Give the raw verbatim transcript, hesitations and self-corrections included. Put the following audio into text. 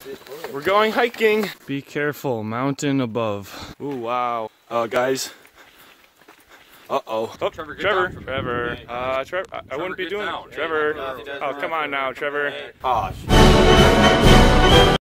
We're going hiking. Be careful, mountain above. Ooh, wow. Uh, guys. Uh-oh. Oh, Trevor, Trevor. Down, Trevor. Uh, Trevor. I, I wouldn't be doing it. Trevor. Oh, come on now, Trevor. Oh,